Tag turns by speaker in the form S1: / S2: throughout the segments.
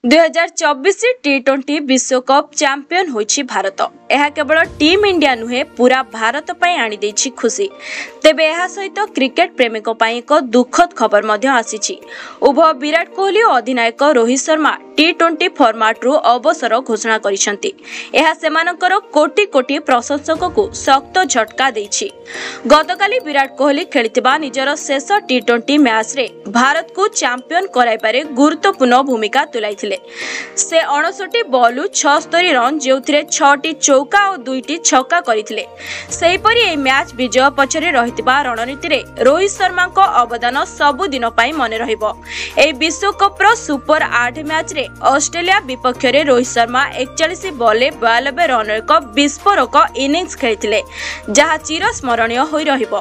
S1: 2024 T20 विश्वकप champion होइछि Bharat. यह केवल टीम इंडिया नुहे पूरा भारत पई आनी देछि खुशी। तेबे यह सहित क्रिकेट प्रेमीक पई एक दुखद खबर मध्य आसीछि। उभय विराट कोहली और अधिनायक रोहित शर्मा T20 फॉर्मेट रु अवसर घोषणा करिसंती। यह सेमानकर कोटी कोटी प्रशंसक को सख्त झटका देछि। गतकाली विराट कोहली खेलिथिबा निजर शेष T20 मैच रे भारत को चैंपियन कराइबारे गुरुत्वपूर्ण भूमिका तुलाइथिले। से 59 बॉल 76 रन जेउथिरे 6टी चौका और 2टी छक्का करिथिले। सेहिपरि ए मैच विजय पछरे रहितबा रणनीति रे रोहित शर्मा को अवदान सबु दिन पई मने रहिबो। ए विश्वकप रो सुपर 8 मैच रे ऑस्ट्रेलिया विपक्ष रे रोहित शर्मा 41 बॉल 92 रन एक विस्फोरक इनिंग्स खेलिथिले, जहा चिरस्मरणीय होई रहिबो।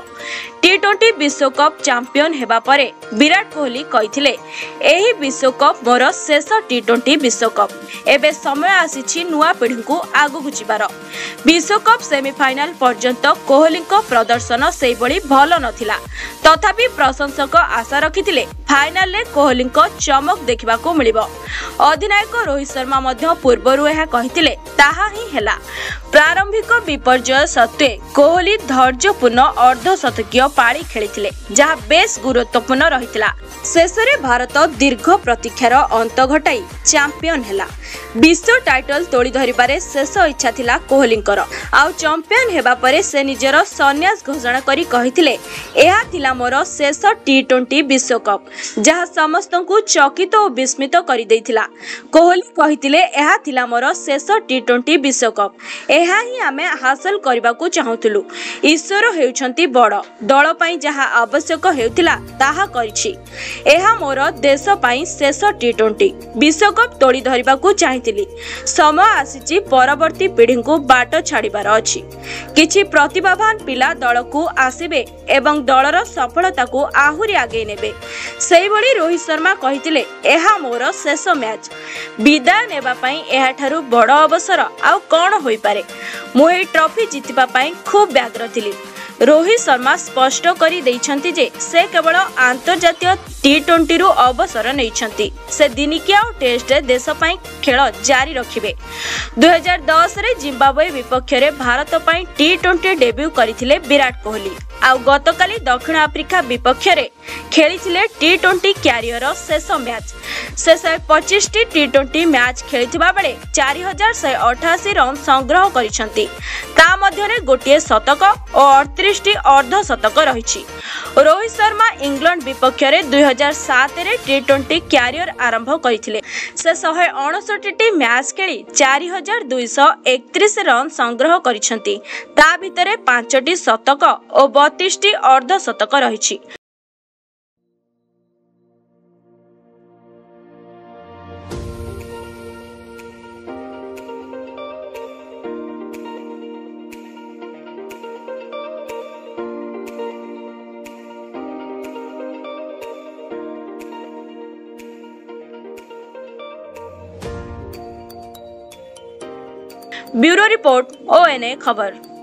S1: T20 विश्वकप चैंपियन हेबा परे विराट कोहली कहिथिले, एही विश्वकप मोर शेष T20 विश्वकप। एबे समय आसीछि नुआ पीढ़ी को आगु जिबार। विश्वकप सेमीफाइनल पर्यंत कोहली को प्रदर्शन सेही बड़ी भलो नथिला, तथापि प्रशंसक आशा रखिथिले फाइनल रे कोहली को चमक देखिबा को मिलिबो। अधिनायक रोहित शर्मा मध्य पूर्वरु एहा कहिथिले ताहा ही हेला। प्रारंभिक विपर्जय सत्वे कोहली धैर्यपूर्ण अर्धशतकीय पारी खेलिथिले, जहा बेस गुरुत्वपूर्ण रहितला। शेषरे भारत दीर्घ प्रतीक्षार अंत घटाई चैंपियन हेला। विश्व टाइटल तोड़ी धरिबारे शेष इच्छा थिला कोहलींकर। आउ चैंपियन हेबा परे से निजर संन्यास घोषणा करी कहिथिले, एहा थिला मोर शेष T20 विश्वकप, जहा समस्तंकु चकित और विस्मित करि दैथिला। कोहली कहिथिले, एहा थिला मोर शेष T20 विश्वकप। एहा ही आमे हासिल करबाकू चाहुथुलु। ईश्वर हेउछंती बड़, दल पई जहा आवश्यक हेउथिला ताहा करिछि। एहा मोर देश पई शेष T20 विश्वकप तोड़ी धरिबाकू चाहिथिली। समय आसीछि परवर्ती पीढ़ी को बाट छाड़िबार अछि। किछि प्रतिभावान पिला दल को आसीबे एवं दलर सफलता को आहुरी आगे नेबे। सेही भली रोहित शर्मा कहिथिले, एहा मोर शेष मैच। विदाय नेबा पई एहा ठारू बड़ अवसर आउ कोन होई पारे। मु ए ट्रॉफी जितिबा पई खूब व्याग्र थिली। रोहित शर्मा स्पष्ट करी दैछंती जे से केवल अंतर्जातीय T20 रु अवसर नैछंती। से दिनिकिया और टेस्ट रे देश पई खेल जारी रखिबे। 2010 रे जिम्बाब्वे विपक्ष रे भारत पई T20 डेब्यू करिथिले विराट कोहली। आउ गतकाली दक्षिण अफ्रीका विपक्ष रे खेलिथिले T20 क्यारियर शेष मैच। से 125 T20 मैच खेलिथिबा बेले 4188 रन संग्रह करिसंती। ता मध्य रे गोटिए शतक और 38 अर्धशतक रहिछि। रोहित शर्मा इंग्लैंड विपक्ष रे 2007 रे T20 क्यारियर आरंभ करिथिले। से 159 मैच खेली 4231 रन संग्रह करिसंती। ता भितरे 5टी शतक और 32टी अर्धशतक रहिछि। ब्यूरो रिपोर्ट ONA खबर।